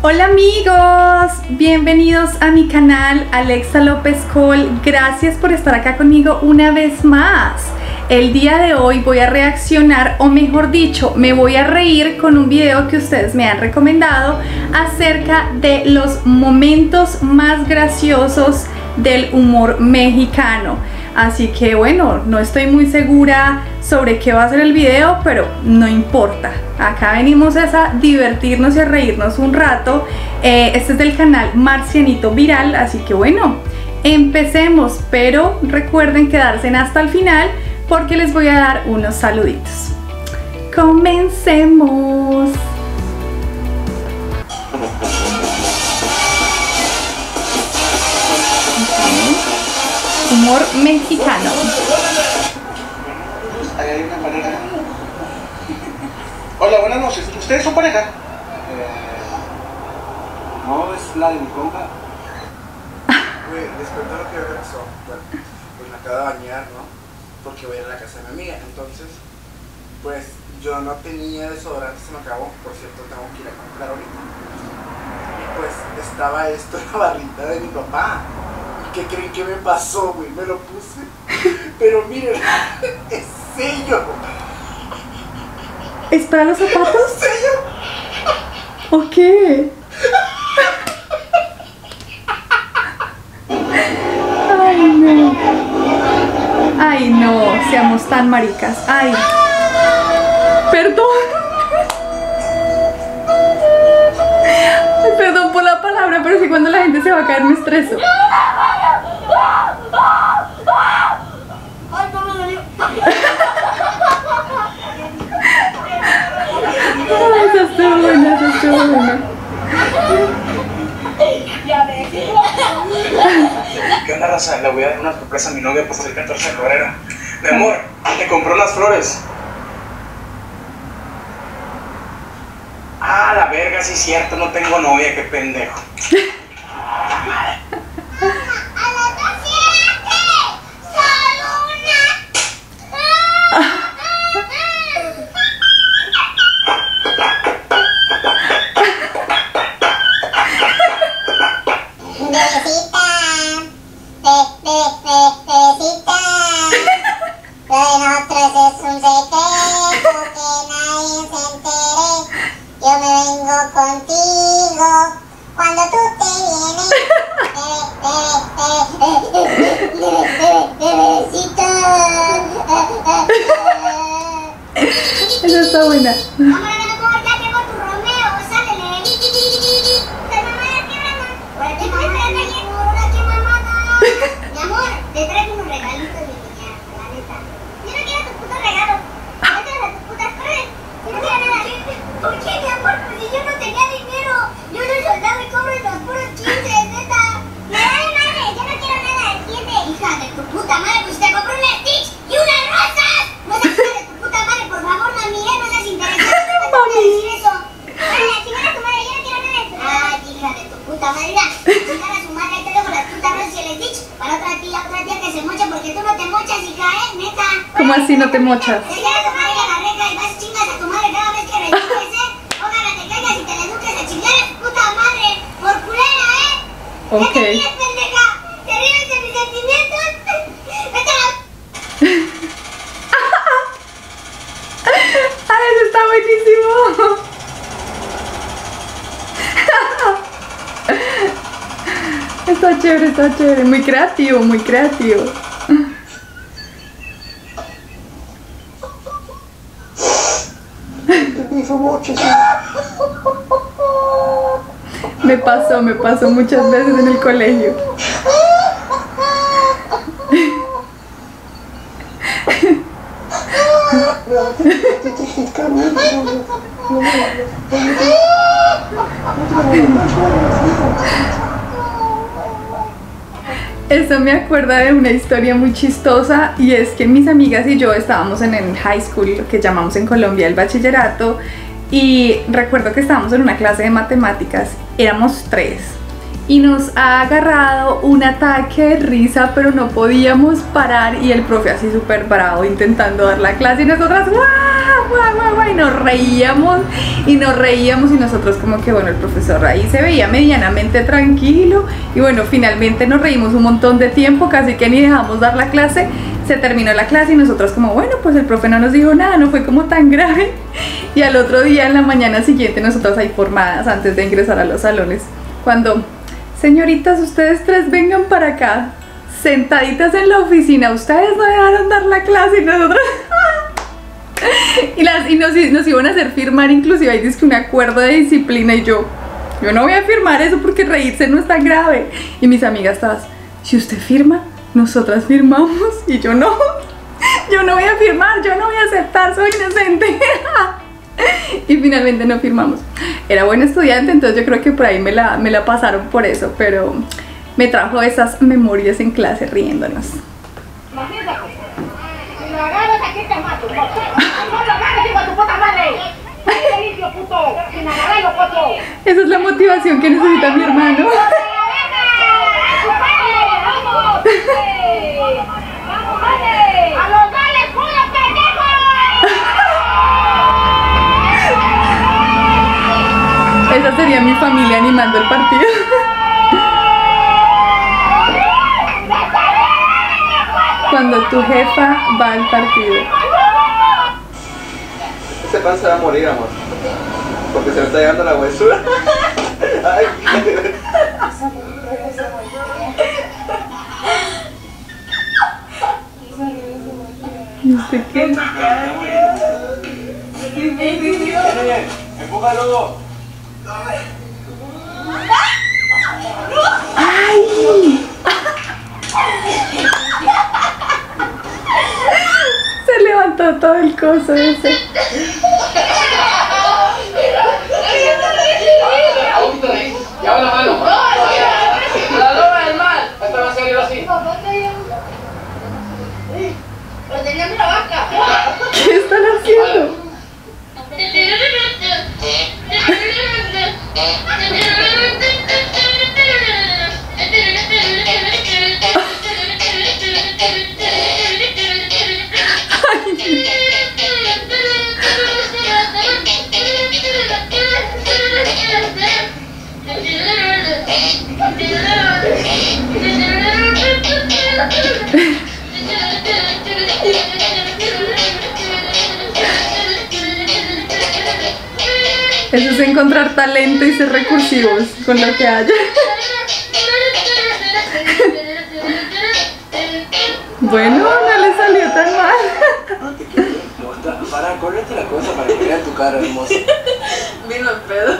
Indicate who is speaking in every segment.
Speaker 1: Hola amigos, bienvenidos a mi canal Alexa López Cole. Gracias por estar acá conmigo una vez más. El día de hoy voy a reaccionar, o mejor dicho, me voy a reír con un video que ustedes me han recomendado acerca de los momentos más graciosos del humor mexicano. Así que bueno, no estoy muy segura sobre qué va a ser el video, pero no importa. Acá venimos a divertirnos y a reírnos un rato. Este es del canal Marcianito Viral, así que bueno, empecemos. Pero recuerden quedarse hasta el final porque les voy a dar unos saluditos. Comencemos. Humor mexicano.
Speaker 2: Hay una pareja. Hola, buenas noches. ¿Ustedes son pareja?
Speaker 3: No, es la de mi compa.
Speaker 4: Güey, les cuento lo que me pasó. Bueno, pues me acabo de bañar, ¿no? Porque voy a ir a la casa de mi amiga. Entonces, pues yo no tenía desodorante, se me acabó. Por cierto, tengo que ir a comprar ahorita. Y pues estaba esto en la barrita de mi papá. ¿Qué creen que me pasó, güey? Me lo puse. Pero miren, es sello.
Speaker 1: ¿Es para los zapatos?
Speaker 4: ¿Es sello?
Speaker 1: ¿O qué? Ay, no. Ay, no, seamos tan maricas. Ay. Perdón. Ay, perdón por la palabra, pero sí, cuando la gente se va a caer me estreso. Esa estuvo buena, esa estuvo buena.
Speaker 2: ¿Qué onda, raza? Le voy a dar una sorpresa a mi novia por ser 14 de febrero. Mi amor, te compré unas flores. Ah, la verga, sí es cierto, no tengo novia, qué pendejo.
Speaker 5: Contigo, cuando tú te vienes,
Speaker 1: Esa está buena.
Speaker 5: ya tengo tu Romeo, sálele. Mi amor, te traigo unos regalitos de mi niña, la neta. Yo no quiero tus putos regalos. Mételos a tus putas flores. Yo no quiero nada. ¿Por qué, mi amor? Pues si yo no tenía dinero. Yo soy soldado y cobro los puros 15, neta. Me vale madre, yo no quiero nada, ¿entiendes? Hija de tu puta madre, pues te compré un Stitch y unas rosas. No seas hija de tu puta madre, por favor, mami, no seas interesante. No te voy a decir eso. Vale, a chingar a tu madre, yo no quiero nada de tu. Ay, hija de tu puta madre, mira, chingar a su madre, ahí te dejo las putas rosas y el Stitch para otra tía que se moche, porque tú no te mochas, hija, neta.
Speaker 1: ¿Cómo así no te mochas?
Speaker 5: Te llevas a tu madre a la regla y vas chingas a tu madre cada vez que rechiques, Ojalá te caigas y te le eduques a chingar a tu puta madre por culera,
Speaker 1: Ok.
Speaker 5: ¿Qué te ríes, pendeja? ¿Te ríes de mis sentimientos? Vete a la...
Speaker 1: ¡Ay, eso está buenísimo! Está chévere, muy creativo, muy creativo. Me pasó muchas veces en el colegio. Eso me acuerda de una historia muy chistosa, y es que mis amigas y yo estábamos en el high school, lo que llamamos en Colombia el bachillerato, y recuerdo que estábamos en una clase de matemáticas, éramos 3, y nos ha agarrado un ataque de risa, pero no podíamos parar, y el profe así súper bravo intentando dar la clase y nosotras ¡guau! ¡Guau! ¡Guau! ¡Guau! Y nos reíamos y nosotros como que bueno, el profesor ahí se veía medianamente tranquilo y bueno, finalmente nos reímos un montón de tiempo, casi que ni dejamos dar la clase. Se terminó la clase y nosotros como bueno, pues el profe no nos dijo nada, no fue como tan grave. Y al otro día, en la mañana siguiente, nosotras ahí formadas antes de ingresar a los salones, cuando señoritas, ustedes tres vengan para acá, sentaditas en la oficina, ustedes no dejaron dar la clase y nosotros y nos iban a hacer firmar, inclusive ahí dice que un acuerdo de disciplina, y yo no voy a firmar eso porque reírse no es tan grave. Y mis amigas todas, si usted firma, nosotras firmamos. Y yo no voy a firmar, yo no voy a aceptar, soy inocente. Y finalmente no firmamos. Era buen estudiante, entonces yo creo que por ahí me la pasaron por eso, pero me trajo esas memorias en clase riéndonos. Esa es la motivación que necesita mi hermano. Esa sería mi familia animando el partido. Cuando tu jefa va al partido.
Speaker 4: Ese pan se va a morir, amor. Porque se me está llegando la huesura. Ay.
Speaker 1: No sé qué.
Speaker 3: ¡Empújalo!
Speaker 1: ¡Ay! Se levantó todo el coso ese.
Speaker 3: ¡Lleva la mano! ¡La loma del mal! Esto va a salir así.
Speaker 1: ¿Qué están haciendo? Eso es encontrar talento y ser recursivos con lo que haya. Bueno, no le salió tan mal.
Speaker 3: No te quiero. Para, correte la cosa para que vea tu cara hermosa.
Speaker 6: Vino el pedo.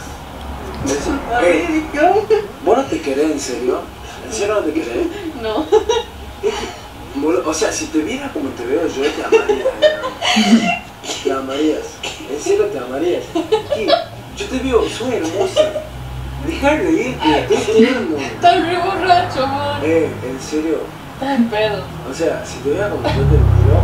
Speaker 3: Hey, ¿vos no te querés en serio? ¿En serio no te querés?
Speaker 6: No.
Speaker 3: O sea, si te viera como te veo yo, te amaría. Te amarías. En serio te amarías. ¿Qué? Yo te veo, soy hermosa. Deja de reírte, estoy tierno.
Speaker 6: Estás re borracho, amor.
Speaker 3: En serio.
Speaker 6: Estás en pedo.
Speaker 3: O sea, si te viera como yo te miro,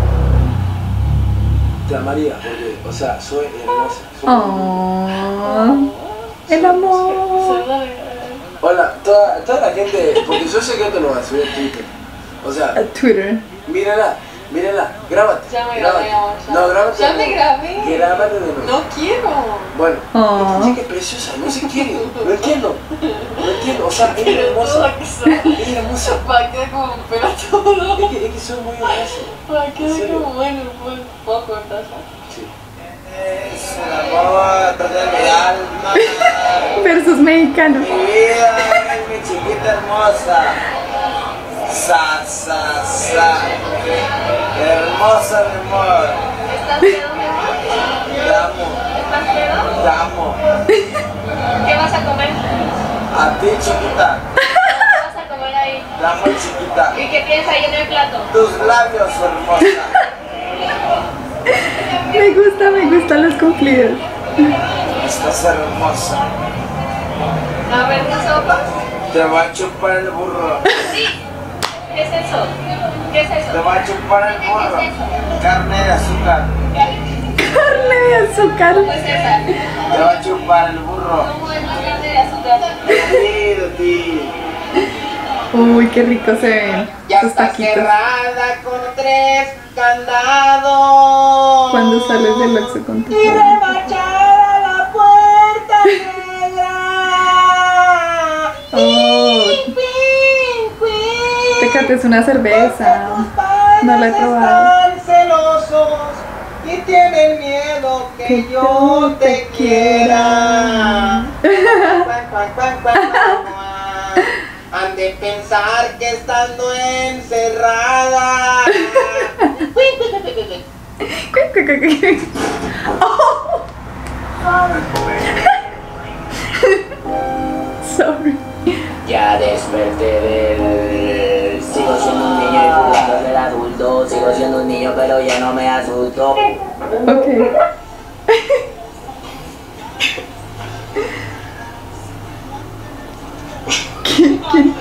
Speaker 3: te amaría. Porque, o sea, soy hermosa.
Speaker 1: Oh, el amor.
Speaker 3: Hola, toda la gente, porque yo sé que no te lo voy a subir a Twitter. O sea,
Speaker 1: A Twitter.
Speaker 3: mírala, grábate.
Speaker 6: Ya me
Speaker 3: grábate.
Speaker 6: grabé, amor.
Speaker 3: No, grábate.
Speaker 6: Ya
Speaker 3: de
Speaker 6: me
Speaker 3: nuevo.
Speaker 6: grabé.
Speaker 3: Grábate de nuevo.
Speaker 6: No quiero.
Speaker 3: Bueno,
Speaker 1: Oh.
Speaker 3: dice que es preciosa, no se quiere. No entiendo. O sea, es hermosa. Es hermosa.
Speaker 6: Para que como un pelotudo.
Speaker 3: Es que soy muy hermosa.
Speaker 6: Para
Speaker 3: ¿En
Speaker 6: que
Speaker 3: serio?
Speaker 6: como bueno, puedo cortar.
Speaker 3: Sí.
Speaker 4: Es el amor de mi alma,
Speaker 1: Versus mexicano.
Speaker 4: mi vida, mi chiquita hermosa. Sa, sa, sa. Hermosa, mi amor.
Speaker 6: ¿Estás pedo, mi amor?
Speaker 4: Te amo,
Speaker 6: ¿Estás pedo?
Speaker 4: te amo.
Speaker 6: ¿Qué vas a comer?
Speaker 4: A ti, chiquita.
Speaker 6: ¿Qué vas a comer ahí?
Speaker 4: Te amo, chiquita.
Speaker 6: ¿Y qué piensas ahí en el plato?
Speaker 4: Tus labios, hermosa.
Speaker 1: Me gustan los cumplidos.
Speaker 4: Estás hermosa.
Speaker 6: A ver, ¿tu sopa?
Speaker 4: Te va a chupar el burro.
Speaker 6: Sí. ¿Qué es eso? ¿Qué es
Speaker 4: Te
Speaker 6: eso?
Speaker 4: va a chupar el burro. Carne de azúcar.
Speaker 1: Carne de azúcar.
Speaker 6: ¿Cómo es esa?
Speaker 4: Te va a chupar el burro.
Speaker 6: ¿Cómo es la carne de azúcar?
Speaker 4: Ti,
Speaker 3: Sí.
Speaker 1: Uy, qué rico se ven
Speaker 3: Ya
Speaker 1: los
Speaker 3: está
Speaker 1: taquitos.
Speaker 3: cerrada con 3 candados.
Speaker 1: Cuando sales del Oxxo con tu
Speaker 3: Y remachada la puerta negra.
Speaker 1: Oh, Tecate es una cerveza. No la he probado.
Speaker 3: Están celosos y tienen miedo que yo te quiera. Han de pensar que estando encerrada.
Speaker 1: Oh. Sorry.
Speaker 7: Ya desperté del... Sigo siendo un niño y jugando del adulto. Sigo siendo un niño pero ya no me asusto.
Speaker 1: Ok. ¿Quién?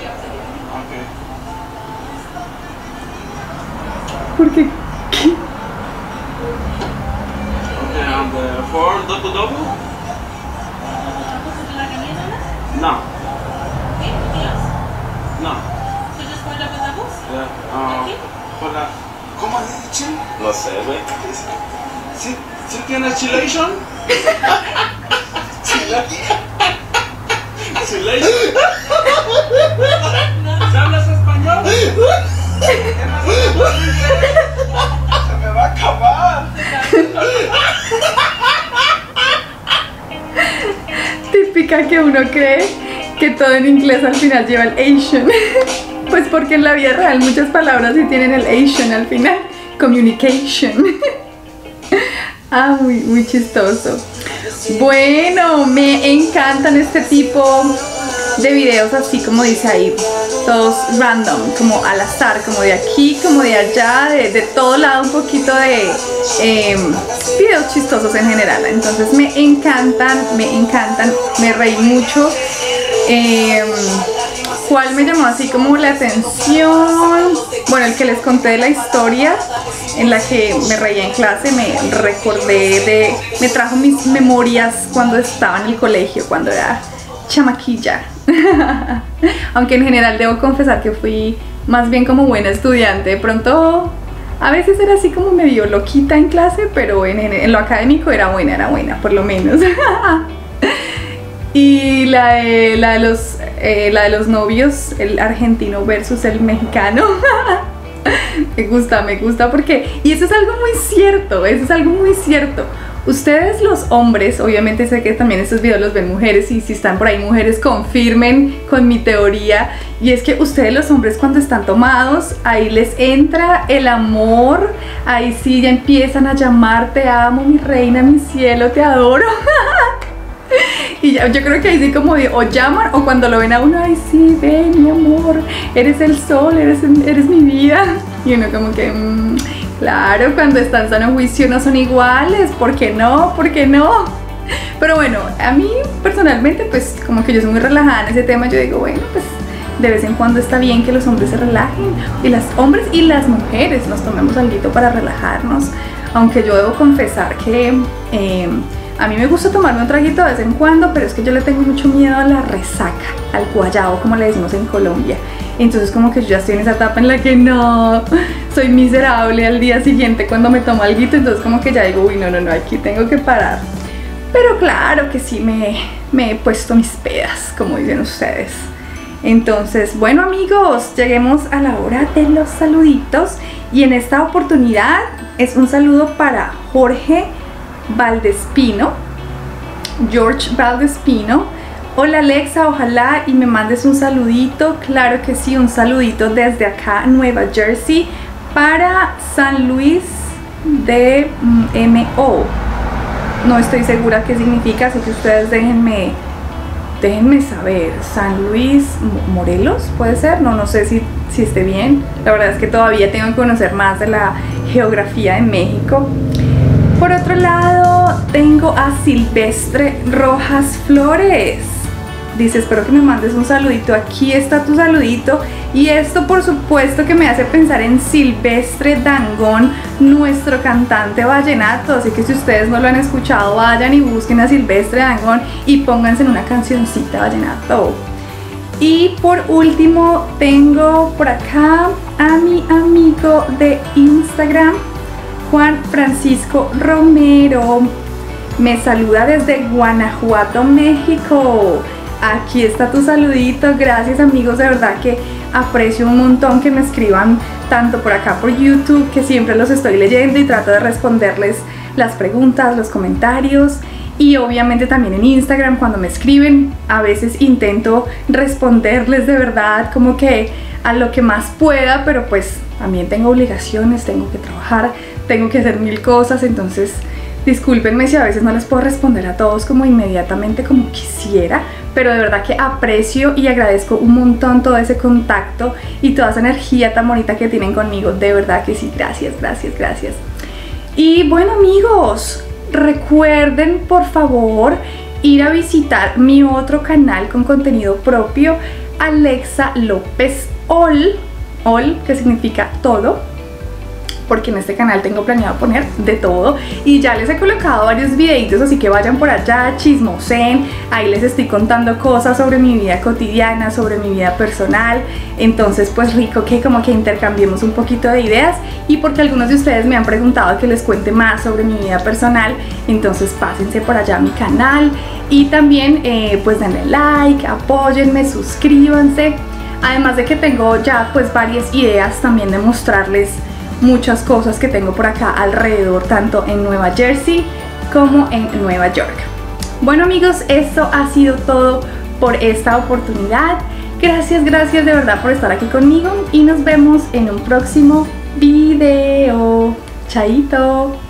Speaker 1: ¿Por qué? ¿Qué?
Speaker 2: Okay, and the 4 double? No. No. Por la... ¿Cómo es chile? No sé, güey. ¿Sí tiene chilation? ¿Chilation? ¿Hablas español? Se me va a acabar.
Speaker 1: Típica que uno cree que todo en inglés al final lleva el Asian. Pues porque en la vida real muchas palabras sí tienen el Asian al final. Communication. Ah, muy chistoso. Bueno, me encantan este tipo de videos así como dice ahí, todos random, como al azar, como de aquí, como de allá, de todo lado, un poquito de videos chistosos en general. Entonces me encantan, me reí mucho. ¿Cuál me llamó así como la atención? Bueno, el que les conté de la historia en la que me reía en clase, me recordé me trajo mis memorias cuando estaba en el colegio, cuando era chamaquilla. Aunque en general debo confesar que fui más bien como buena estudiante. De pronto a veces era así como medio loquita en clase, pero en lo académico era buena por lo menos. Y la de los novios, el argentino versus el mexicano. me gusta porque, y eso es algo muy cierto, ustedes los hombres, obviamente sé que también estos videos los ven mujeres, y si están por ahí mujeres confirmen con mi teoría, y es que ustedes los hombres cuando están tomados, ahí les entra el amor, ahí sí ya empiezan a llamar, te amo mi reina, mi cielo, te adoro. Y yo creo que ahí sí como o llaman, o cuando lo ven a uno, ay sí, ven mi amor, eres el sol, eres mi vida. Y uno como que, claro, cuando están en sano juicio no son iguales, ¿por qué no? Pero bueno, a mí personalmente pues como que yo soy muy relajada en ese tema, yo digo, bueno, pues de vez en cuando está bien que los hombres se relajen, y los hombres y las mujeres nos tomemos algo para relajarnos, aunque yo debo confesar que a mí me gusta tomarme un traguito de vez en cuando, pero es que yo le tengo mucho miedo a la resaca, al guayabo, como le decimos en Colombia. Entonces como que yo ya estoy en esa etapa en la que no, soy miserable al día siguiente cuando me tomo alguito, entonces como que ya digo, uy, no, aquí tengo que parar. Pero claro que sí me he puesto mis pedas, como dicen ustedes. Entonces, bueno amigos, lleguemos a la hora de los saluditos, y en esta oportunidad es un saludo para Jorge George Valdespino. Hola Alexa, ojalá y me mandes un saludito. Claro que sí, un saludito desde acá, Nueva Jersey, para San Luis de MO. No estoy segura qué significa, así que ustedes déjenme saber. San Luis, Morelos, puede ser, no sé si esté bien. La verdad es que todavía tengo que conocer más de la geografía de México. Por otro lado, tengo a Silvestre Rojas Flores. Dice, espero que me mandes un saludito. Aquí está tu saludito. Y esto por supuesto que me hace pensar en Silvestre Dangond, nuestro cantante vallenato. Así que si ustedes no lo han escuchado, vayan y busquen a Silvestre Dangond y pónganse en una cancioncita vallenato. Y por último tengo por acá a mi amigo de Instagram, Juan Francisco Romero. Me saluda desde Guanajuato, México. Aquí está tu saludito. Gracias, amigos, de verdad que aprecio un montón que me escriban tanto por acá por YouTube, que siempre los estoy leyendo y trato de responderles las preguntas, los comentarios, y obviamente también en Instagram cuando me escriben. A veces intento responderles de verdad como que a lo que más pueda, pero pues también tengo obligaciones, tengo que trabajar, tengo que hacer mil cosas, entonces discúlpenme si a veces no les puedo responder a todos como inmediatamente como quisiera, pero de verdad que aprecio y agradezco un montón todo ese contacto y toda esa energía tan bonita que tienen conmigo. De verdad que sí, gracias, gracias, gracias. Y bueno, amigos, recuerden por favor ir a visitar mi otro canal con contenido propio, Alexa López All, que significa todo, porque en este canal tengo planeado poner de todo y ya les he colocado varios videitos, así que vayan por allá, chismosen, ahí les estoy contando cosas sobre mi vida cotidiana, sobre mi vida personal. Entonces pues rico que como que intercambiemos un poquito de ideas, y porque algunos de ustedes me han preguntado que les cuente más sobre mi vida personal, entonces pásense por allá a mi canal y también pues denle like, apóyenme, suscríbanse, además de que tengo ya pues varias ideas también de mostrarles muchas cosas que tengo por acá alrededor, tanto en Nueva Jersey como en Nueva York. Bueno, amigos, esto ha sido todo por esta oportunidad. Gracias, gracias de verdad por estar aquí conmigo y nos vemos en un próximo video. Chaito.